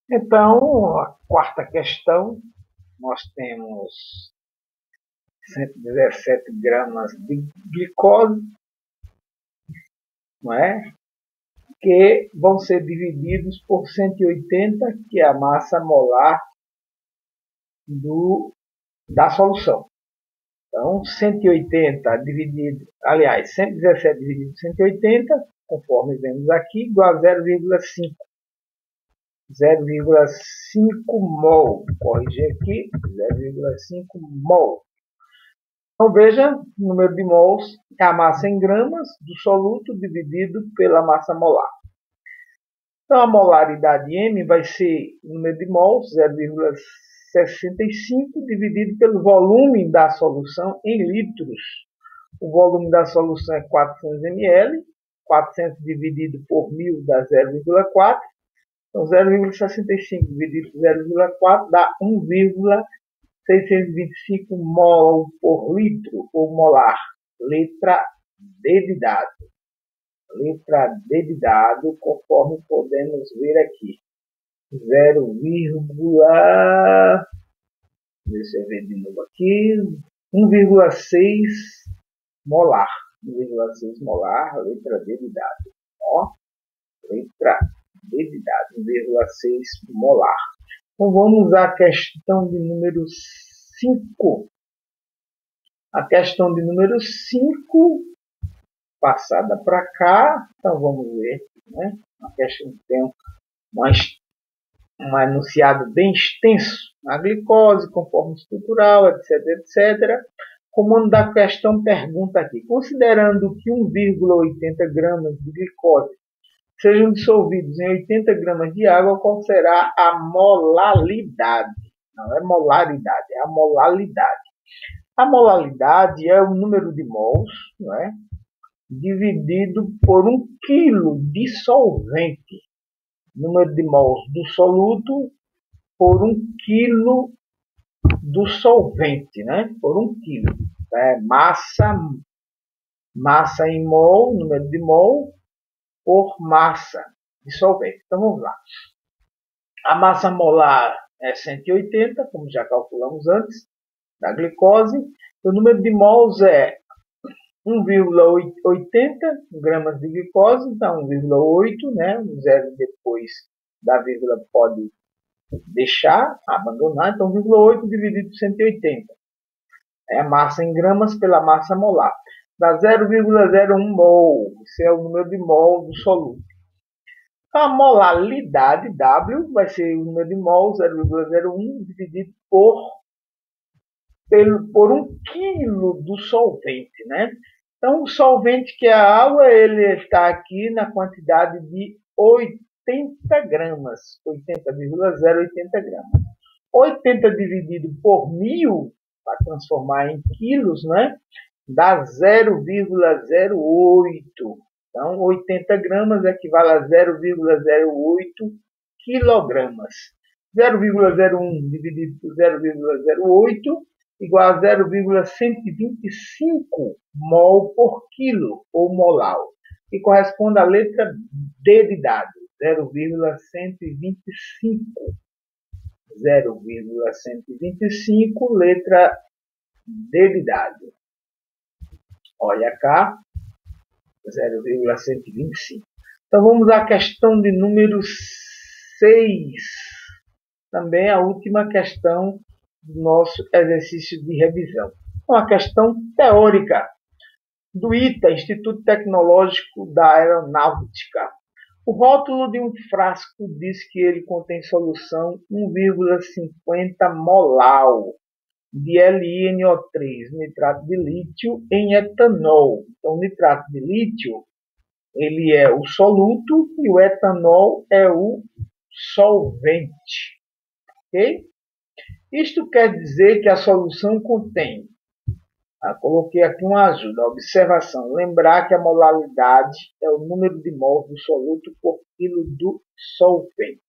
Então, a quarta questão, nós temos 117 gramas de glicose, não é? Que vão ser divididos por 180, que é a massa molar da solução. Então, 180 dividido, aliás, 117 dividido por 180, conforme vemos aqui, igual a 0,5. 0,5 mol. Corrigir aqui, 0,5 mol. Então, veja, o número de mols é a massa em gramas do soluto dividido pela massa molar. Então, a molaridade M vai ser o número de mols, 0,65, dividido pelo volume da solução em litros. O volume da solução é 400 ml, 400 dividido por 1000 dá 0,4. Então, 0,65 dividido por 0,4 dá 1,625 mol por litro, ou molar. Letra D de dado. Letra D de dado, conforme podemos ver aqui. 0, deixa eu ver de novo aqui. 1,6 molar. 1,6 molar, letra D de dado. Ó, letra D de dado, 1,6 molar. Então vamos à questão de número 5. A questão de número 5, passada para cá, então vamos ver. Né? Uma questão que tem um enunciado bem extenso. A glicose, conforme estrutural, etc, etc. O comando da questão pergunta aqui, considerando que 1,80 gramas de glicose sejam dissolvidos em 80 gramas de água, qual será a molalidade? Não é molaridade, é a molalidade. A molalidade é o número de mols, não é? Dividido por 1 quilo de solvente. Número de mols do soluto por 1 quilo do solvente, né? Por 1 quilo. É massa em mol, número de mol, por massa de solvente. Então vamos lá. A massa molar é 180, como já calculamos antes, da glicose. O número de mols é 1,80 gramas de glicose, então 1,8, né? Um zero depois da vírgula pode deixar, abandonar, então 1,8 dividido por 180. É a massa em gramas pela massa molar. Dá 0,01 mol, esse é o número de mol do soluto. A molalidade, W, vai ser o número de mol, 0,01, dividido por 1 quilo do solvente, né? Então, o solvente, que é a água, ele está aqui na quantidade de 80 gramas, 80,080 gramas. 80 dividido por 1000, para transformar em quilos, né? Dá 0,08. Então, 80 gramas equivale a 0,08 quilogramas. 0,01 dividido por 0,08 igual a 0,125 mol por quilo, ou molau, que corresponde à letra D de dado, 0,125. 0,125, letra D de dado. Olha cá, 0,125. Então vamos à questão de número 6. Também a última questão do nosso exercício de revisão. Uma questão teórica do ITA, Instituto Tecnológico da Aeronáutica. O rótulo de um frasco diz que ele contém solução 1,50 molau de LiNO3, nitrato de lítio, em etanol. Então, o nitrato de lítio ele é o soluto e o etanol é o solvente. Ok? Isto quer dizer que a solução contém, coloquei aqui uma ajuda, observação, lembrar que a molaridade é o número de mols do soluto por quilo do solvente.